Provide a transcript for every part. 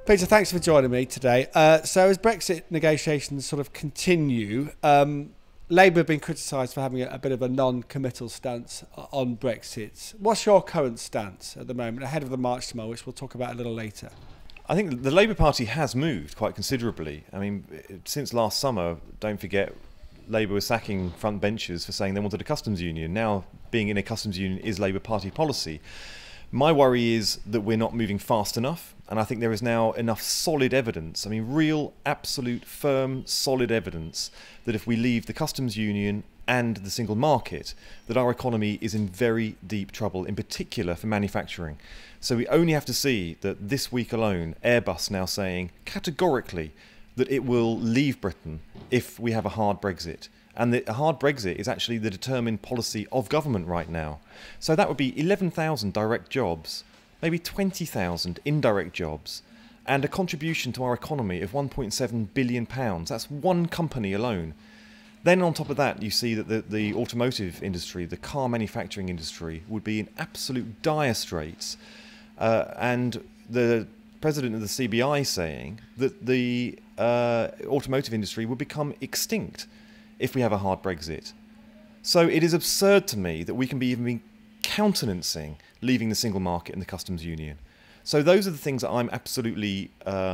Peter, thanks for joining me today. So as Brexit negotiations sort of continue, Labour have been criticised for having a bit of a non-committal stance on Brexit. What's your current stance at the moment, ahead of the March tomorrow, which we'll talk about a little later? I think the Labour Party has moved quite considerably. I mean, since last summer, don't forget, Labour was sacking front benchers for saying they wanted a customs union. Now, being in a customs union is Labour Party policy. My worry is that we're not moving fast enough, and I think there is now enough solid evidence, I mean real, absolute, firm, solid evidence that if we leave the customs union and the single market, that our economy is in very deep trouble, in particular for manufacturing. So we only have to see that this week alone, Airbus now saying categorically that it will leave Britain if we have a hard Brexit. And a hard Brexit is actually the determined policy of government right now. So that would be 11,000 direct jobs, maybe 20,000 indirect jobs, and a contribution to our economy of £1.7 billion. That's one company alone. Then on top of that, you see that the automotive industry, the car manufacturing industry, would be in absolute dire straits. And the president of the CBI saying that the automotive industry will become extinct if we have a hard Brexit. So it is absurd to me that we can be even countenancing leaving the single market and the customs union. So those are the things that I'm absolutely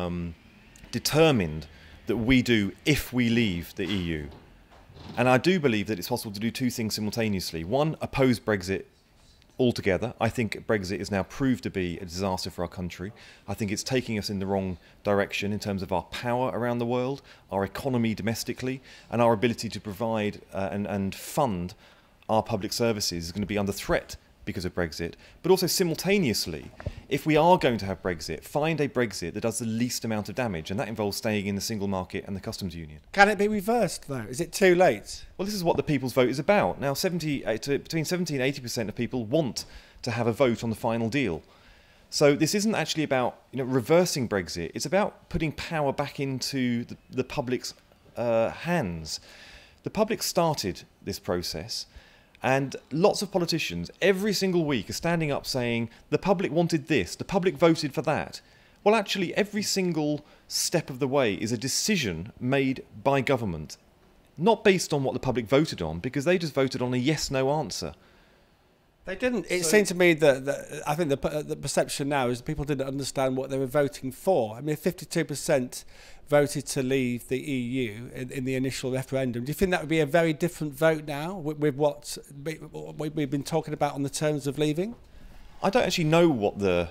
determined that we do if we leave the EU. And I do believe that it's possible to do two things simultaneously. One, oppose Brexit altogether. I think Brexit is now proved to be a disaster for our country. I think it's taking us in the wrong direction in terms of our power around the world, our economy domestically, and our ability to provide and fund our public services is going to be under threat because of Brexit. But also simultaneously, if we are going to have Brexit, find a Brexit that does the least amount of damage, and that involves staying in the single market and the customs union. Can it be reversed though? Is it too late? Well, this is what the people's vote is about. Now, between 70 and 80% of people want to have a vote on the final deal. So this isn't actually about reversing Brexit. It's about putting power back into the public's hands. The public started this process, and lots of politicians every single week are standing up saying the public wanted this, the public voted for that. Well, actually, every single step of the way is a decision made by government, not based on what the public voted on, because they just voted on a yes-no answer. They didn't. It seemed to me that I think the perception now is that people didn't understand what they were voting for. I mean, 52% voted to leave the EU in the initial referendum. Do you think that would be a very different vote now with what we've been talking about on the terms of leaving? I don't actually know what the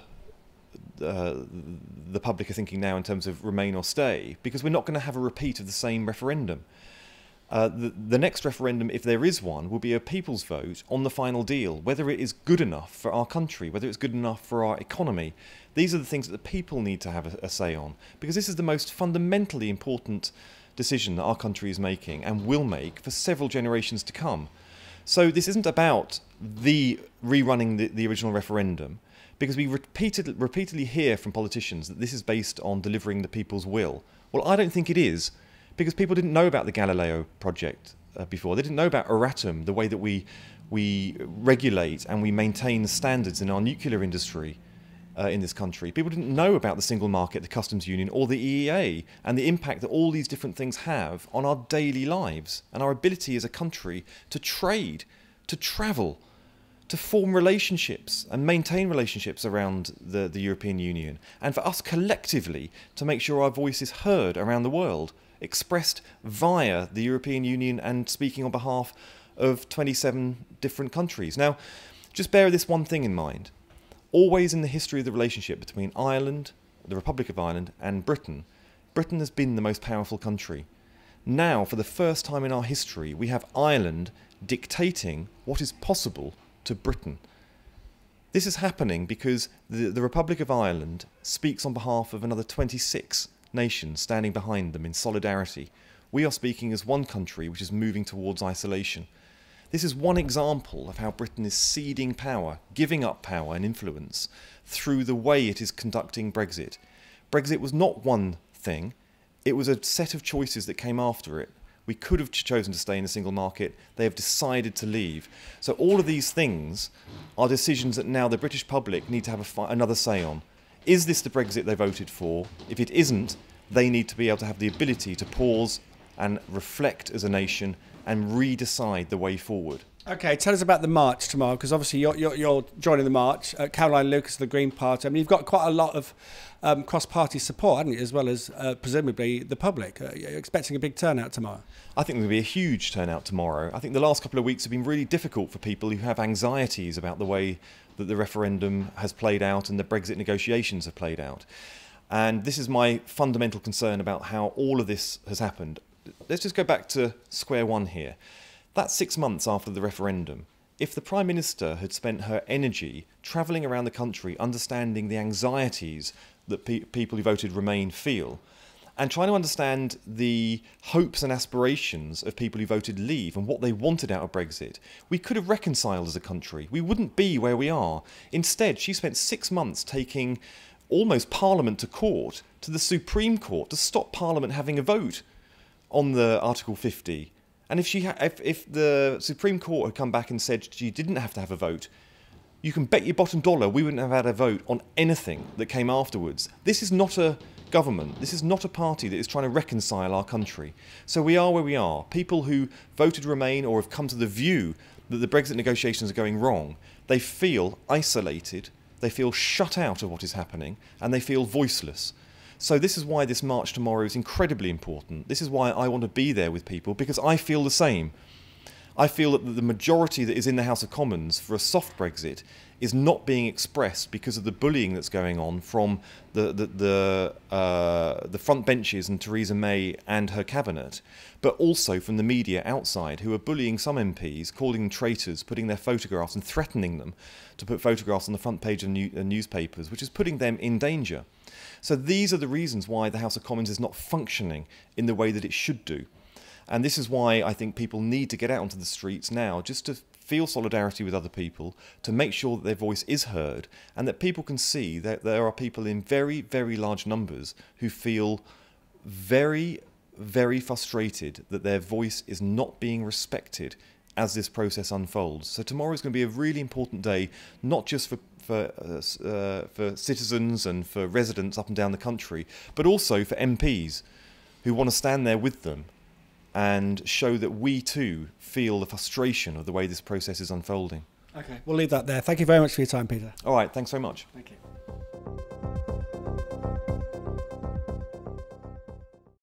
public are thinking now in terms of remain or stay, because we're not going to have a repeat of the same referendum. The next referendum, if there is one, will be a people's vote on the final deal, whether it is good enough for our country, whether it's good enough for our economy. These are the things that the people need to have a say on, because this is the most fundamentally important decision that our country is making and will make for several generations to come. So this isn't about rerunning the original referendum, because we repeatedly hear from politicians that this is based on delivering the people's will. Well, I don't think it is. Because people didn't know about the Galileo project before. They didn't know about Euratom, the way that we regulate and we maintain standards in our nuclear industry in this country. People didn't know about the single market, the customs union, or the EEA, and the impact that all these different things have on our daily lives and our ability as a country to trade, to travel, to form relationships and maintain relationships around the European Union, and for us collectively to make sure our voice is heard around the world, expressed via the European Union and speaking on behalf of 27 different countries. Now, just bear this one thing in mind. Always in the history of the relationship between Ireland, the Republic of Ireland, and Britain, Britain has been the most powerful country. Now, for the first time in our history, we have Ireland dictating what is possible to Britain. This is happening because the Republic of Ireland speaks on behalf of another 26 nations standing behind them in solidarity. We are speaking as one country which is moving towards isolation. This is one example of how Britain is ceding power, giving up power and influence through the way it is conducting Brexit. Brexit was not one thing, it was a set of choices that came after it. We could have chosen to stay in a single market. They have decided to leave. So all of these things are decisions that now the British public need to have another say on. Is this the Brexit they voted for? If it isn't, they need to be able to have the ability to pause and reflect as a nation and redecide the way forward. Okay, tell us about the march tomorrow, because obviously you're joining the march. Caroline Lucas of the Green Party. I mean, you've got quite a lot of cross-party support, haven't you, as well as presumably the public. You're expecting a big turnout tomorrow. I think there'll be a huge turnout tomorrow. I think the last couple of weeks have been really difficult for people who have anxieties about the way that the referendum has played out and the Brexit negotiations have played out. And this is my fundamental concern about how all of this has happened. Let's just go back to square one here. That's 6 months after the referendum. If the Prime Minister had spent her energy travelling around the country understanding the anxieties that people who voted Remain feel, and trying to understand the hopes and aspirations of people who voted Leave and what they wanted out of Brexit, we could have reconciled as a country. We wouldn't be where we are. Instead, she spent 6 months taking almost Parliament to court, to the Supreme Court, to stop Parliament having a vote on the Article 50. And if the Supreme Court had come back and said she didn't have to have a vote, you can bet your bottom dollar we wouldn't have had a vote on anything that came afterwards. This is not a government. This is not a party that is trying to reconcile our country. So we are where we are. People who voted Remain or have come to the view that the Brexit negotiations are going wrong, they feel isolated, they feel shut out of what is happening, and they feel voiceless. So this is why this march tomorrow is incredibly important. This is why I want to be there with people, because I feel the same. I feel that the majority that is in the House of Commons for a soft Brexit is not being expressed because of the bullying that's going on from the front benches and Theresa May and her cabinet, but also from the media outside who are bullying some MPs, calling them traitors, putting their photographs and threatening them to put photographs on the front page of newspapers, which is putting them in danger. So these are the reasons why the House of Commons is not functioning in the way that it should do. And this is why I think people need to get out onto the streets now, just to feel solidarity with other people, to make sure that their voice is heard, and that people can see that there are people in very, very large numbers who feel very, very frustrated that their voice is not being respected as this process unfolds. So tomorrow is going to be a really important day, not just for citizens and for residents up and down the country, but also for MPs who want to stand there with them and show that we too feel the frustration of the way this process is unfolding. Okay, we'll leave that there. Thank you very much for your time, Peter. All right, thanks very much. Thank you.